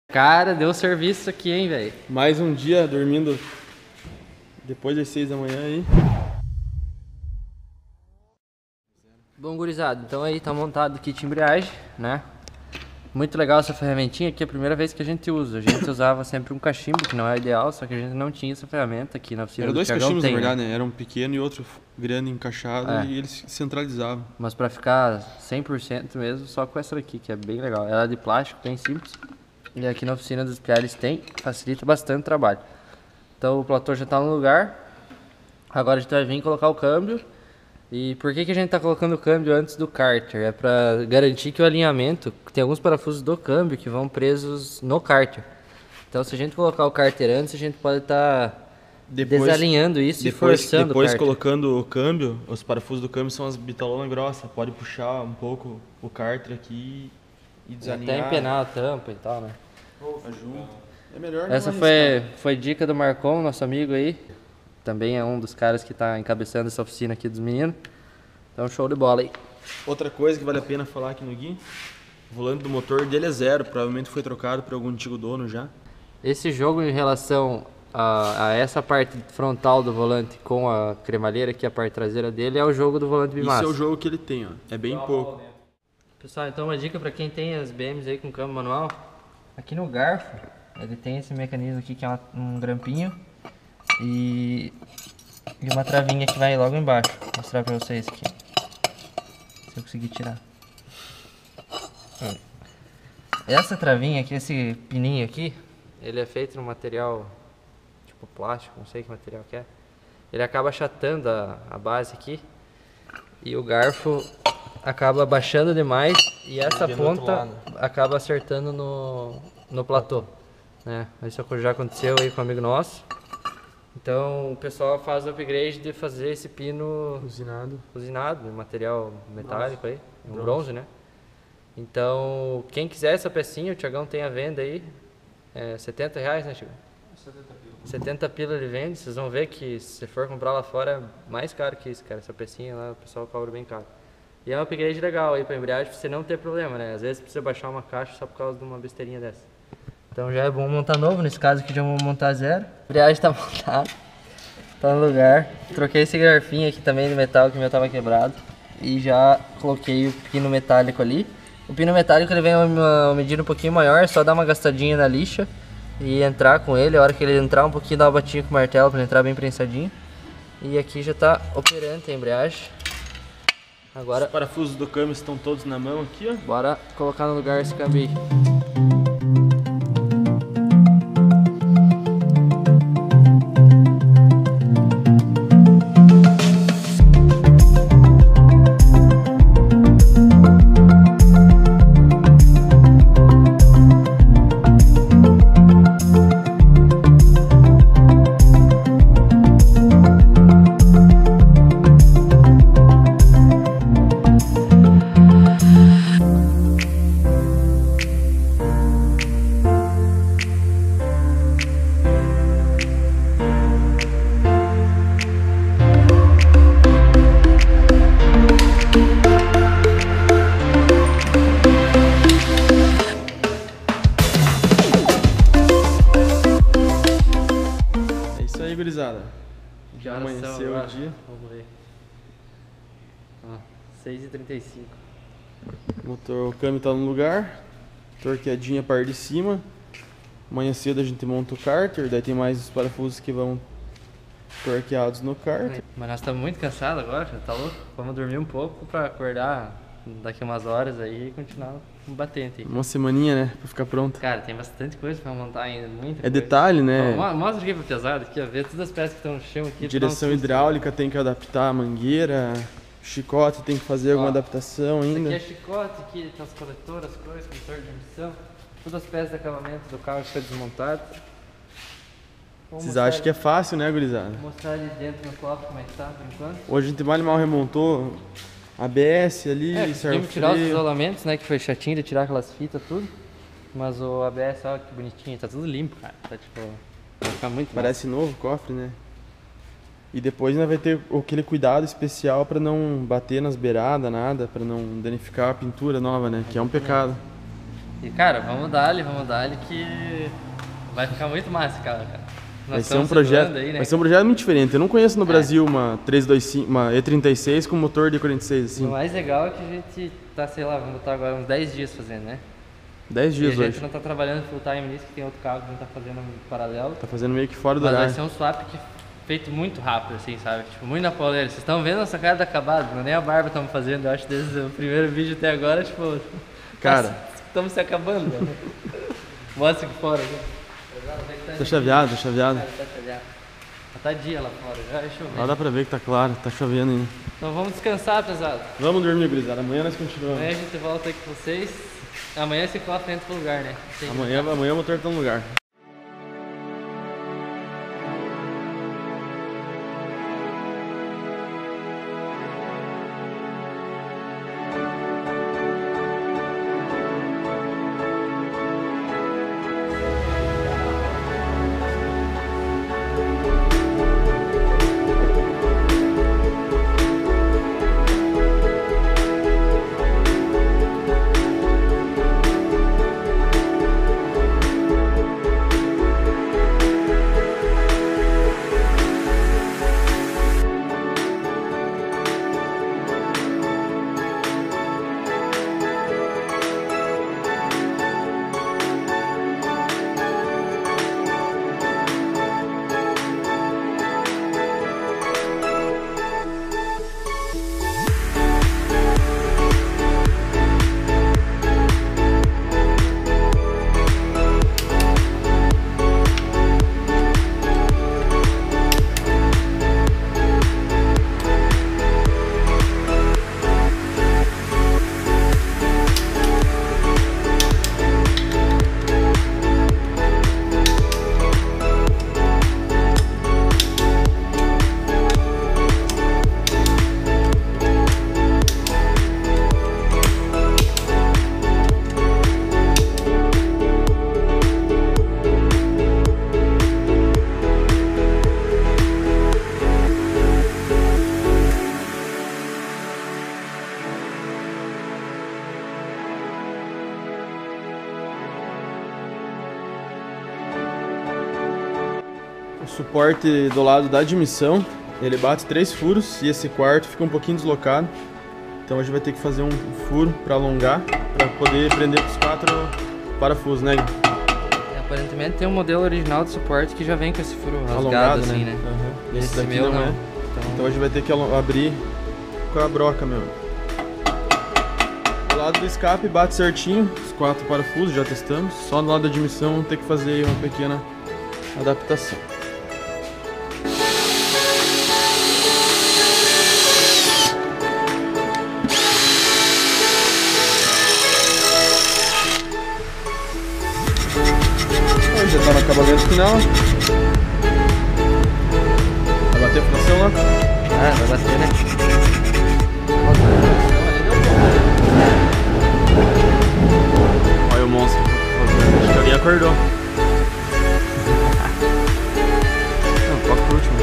Cara, deu serviço aqui, hein, velho. Mais um dia dormindo depois das 6 da manhã aí. Bom, gurizada, então aí tá montado o kit embreagem, né? Muito legal essa ferramentinha aqui, é a primeira vez que a gente usa. A gente usava sempre um cachimbo, que não é ideal, só que a gente não tinha essa ferramenta aqui na oficina. Era do dois Thiagão cachimbos, tem, na verdade, né? Era um pequeno e outro grande encaixado e eles centralizavam. Mas pra ficar 100% mesmo, só com essa daqui, que é bem legal. Ela é de plástico, bem simples. E aqui na oficina dos Piares tem, facilita bastante o trabalho. Então o platô já tá no lugar. Agora a gente vai vir colocar o câmbio. E por que a gente tá colocando o câmbio antes do cárter? É para garantir que o alinhamento, tem alguns parafusos do câmbio que vão presos no cárter. Então se a gente colocar o cárter antes, a gente pode estar desalinhando isso e forçando o Depois cárter. colocando o câmbio, os parafusos do câmbio são as bitolonas grossas. Pode puxar um pouco o cárter aqui e desalinhar. Até empenar a tampa e tal, né? Junto. É melhor não Essa foi dica do Marcon, nosso amigo aí. Também é um dos caras que tá encabeçando essa oficina aqui dos meninos. Então show de bola aí. Outra coisa que vale a pena falar aqui no Gui, o volante do motor dele é zero, provavelmente foi trocado por algum antigo dono já. Esse jogo em relação a essa parte frontal do volante com a cremalheira, que é a parte traseira dele, é o jogo do volante bimassa. Isso é o jogo que ele tem, ó. É bem pouco. Pessoal, então uma dica para quem tem as BMs aí com câmbio manual. Aqui no garfo, ele tem esse mecanismo aqui que é um grampinho e uma travinha que vai logo embaixo. Vou mostrar para vocês aqui. Se eu conseguir tirar. Essa travinha aqui, esse pininho aqui, ele é feito no material tipo plástico, não sei que material que é. Ele acaba achatando a base aqui e o garfo acaba baixando demais e essa ponta acaba acertando no platô, né? Isso já aconteceu aí com um amigo nosso. Então o pessoal faz o upgrade de fazer esse pino usinado, material metálico aí, um bronze, né? Então quem quiser essa pecinha, o Thiagão tem à venda aí, é R$70, né, Thiagão? 70 pila ele vende. Vocês vão ver que se você for comprar lá fora é mais caro que isso, cara. Essa pecinha lá o pessoal cobra bem caro. E é um upgrade legal aí pra embreagem, pra você não ter problema, né? Às vezes precisa baixar uma caixa só por causa de uma besteirinha dessa. Então já é bom montar novo, nesse caso aqui já vamos montar zero. A embreagem tá montada, tá no lugar. Troquei esse garfinho aqui também de metal, que o meu tava quebrado. E já coloquei o pino metálico ali. O pino metálico ele vem uma medida um pouquinho maior, é só dar uma gastadinha na lixa e entrar com ele. A hora que ele entrar um pouquinho, dá uma batidinha com o martelo pra ele entrar bem prensadinho. E aqui já tá operante a embreagem. Agora, os parafusos do câmbio estão todos na mão aqui, ó. Bora colocar no lugar esse câmbio aí. Gurizada, Já amanheceu o dia. Vamos ver. 6h35. O câmbio tá no lugar, torqueadinha a parte de cima. Amanhã cedo a gente monta o cárter, daí tem mais os parafusos que vão torqueados no cárter. Mas nós estamos muito cansados agora, já tá louco? Vamos dormir um pouco pra acordar daqui umas horas aí e continuar batendo aí. Uma semaninha, né, pra ficar pronto. Cara, tem bastante coisa pra montar ainda, muita coisa. Detalhe, né? Mostra aqui pro pesado aqui, ó, ver todas as peças que estão no chão aqui. Direção hidráulica tem que adaptar a mangueira, chicote tem que fazer alguma adaptação ainda. Aqui é chicote, aqui tem as coletoras, coisas, coletor de emissão, todas as peças de acabamento do carro que foi desmontado. Vocês acham que é fácil, né, gurizada? Vou mostrar ali dentro no cofre como é que tá por enquanto. Hoje a gente mal remontou ABS ali, conseguimos tirar os isolamentos, né, que foi chatinho de tirar aquelas fitas, tudo. Mas o ABS, olha que bonitinho, tá tudo limpo, cara. Tá tipo, vai ficar muito Parece novo o cofre, né? E depois ainda vai ter aquele cuidado especial para não bater nas beiradas, nada, para não danificar a pintura nova, né? Que é um pecado. E cara, vamos dar-lhe que vai ficar muito massa esse carro, cara. Vai ser um projeto, aí, né? Vai ser um projeto muito diferente. Eu não conheço no Brasil uma 325, uma E36 com motor de 46 assim. O mais legal é que a gente tá, sei lá, vamos botar agora uns 10 dias fazendo, né? 10 dias hoje. A gente não tá trabalhando full time nisso, que tem outro carro que a gente tá fazendo em paralelo. Tá fazendo meio que fora do horário. horário. Vai ser um swap feito muito rápido, assim, sabe? Tipo, muito na pauleira. Vocês estão vendo essa cara da acabada, não é nem a barba estamos fazendo, eu acho, desde o primeiro vídeo até agora, tipo... Cara... Estamos se acabando, né? Mostra aqui fora, né? Tá chaveado, tá chaveado. Tá chaveado. Tá dia lá fora, já é chovendo. Lá dá pra ver que tá claro, tá chovendo ainda. Então vamos descansar, pesado. Vamos dormir, gurizada. Amanhã nós continuamos. Amanhã a gente volta aqui com vocês. Amanhã você coloca dentro do lugar, né? Amanhã o motor tá no lugar. Suporte do lado da admissão, ele bate 3 furos e esse quarto fica um pouquinho deslocado. Então a gente vai ter que fazer um furo para alongar, para poder prender com os 4 parafusos, né? Aparentemente tem um modelo original de suporte que já vem com esse furo rasgado assim, né? Uhum. Esse daqui não é. Então a gente vai ter que abrir com a broca mesmo. Do lado do escape bate certinho, os 4 parafusos, já testamos. Só no lado da admissão tem que fazer uma pequena adaptação. Já tá no acabamento final. Vai bater a fração lá? Ah, vai bater, né? Olha o monstro. Acho que alguém acordou. Não, toca por último.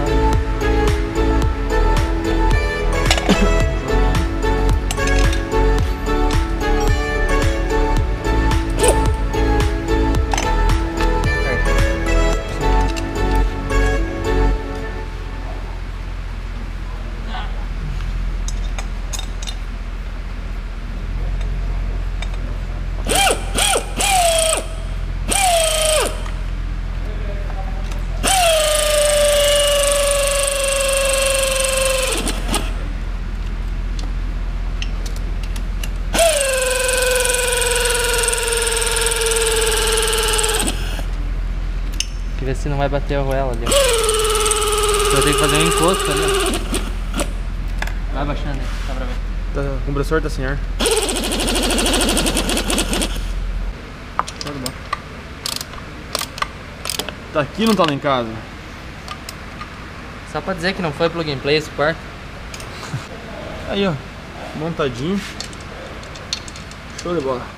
Ver se não vai bater a arruela ali. Eu tenho que fazer um encosto ali. Vai baixando aí, dá pra ver. O compressor tá sem ar. Tá aqui, não tá lá em casa? Só pra dizer que não foi plug and play esse quarto. Aí, ó, montadinho. Show de bola.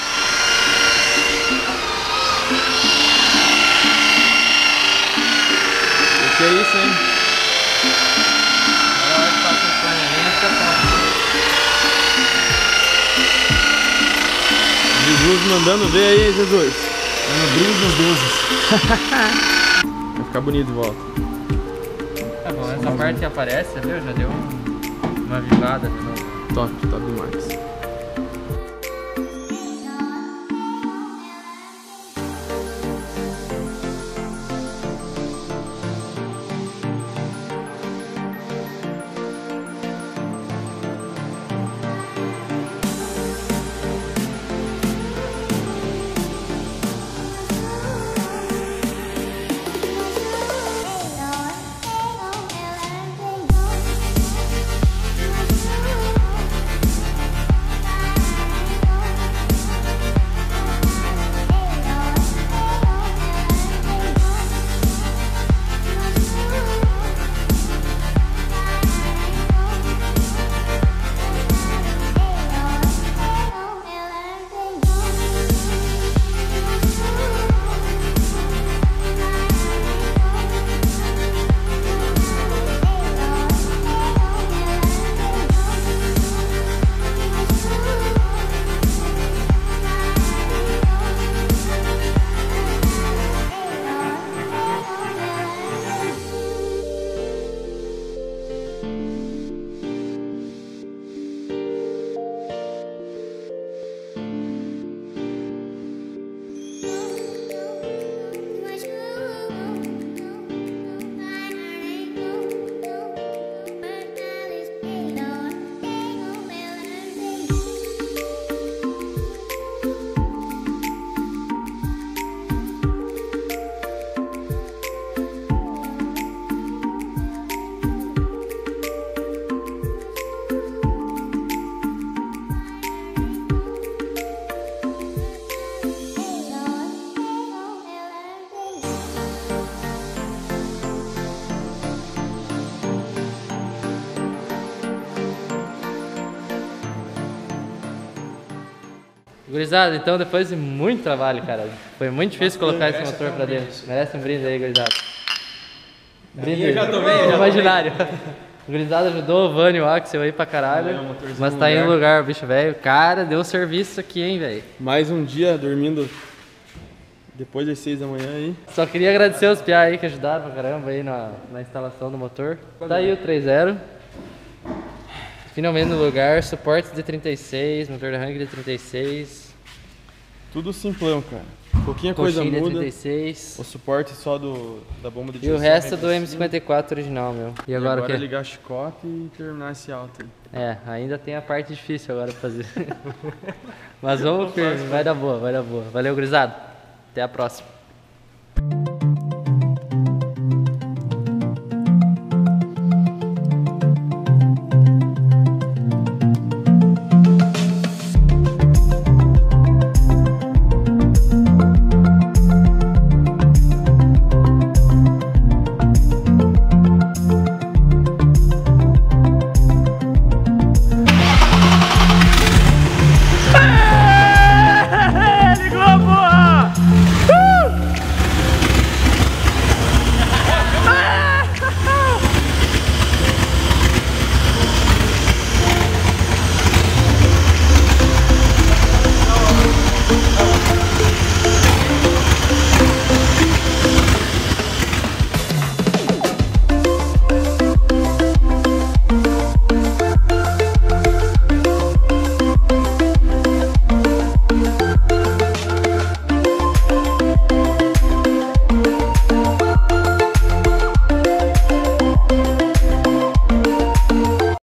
Que é isso, hein? Agora vai passar o planeamento, tá top. Jesus mandando ver aí, Jesus. É no brilho dos deuses. Vai ficar bonito de volta. Tá bom, essa parte que aparece, viu? Já deu uma avivada de novo. Top demais. Gurizada, então depois de muito trabalho, cara, foi muito difícil colocar esse motor pra dentro. Merece um brinde aí, gurizada. Brinde Eu já tomei, imaginário. O gurizada ajudou o Vani e o Axel aí pra caralho. Mas tá aí no lugar, o bicho velho. Cara, deu serviço aqui, hein, velho. Mais um dia dormindo depois das 6 da manhã aí. Só queria agradecer os piá aí que ajudaram pra caramba aí na instalação do motor. Tá aí o 3.0. Finalmente no lugar, suporte de 36, motor de arranque de 36. Tudo simplão, cara. Pouquinha coisa Coxinha de muda. 36. O suporte só da bomba de E o direção resto do aqui em cima. M54 original, meu. E E agora o agora quê? ligar chicote e terminar esse alto aí. É, ainda tem a parte difícil agora pra fazer. Mas vamos firme, vai dar boa, vai dar boa. Valeu, gurizada. Até a próxima.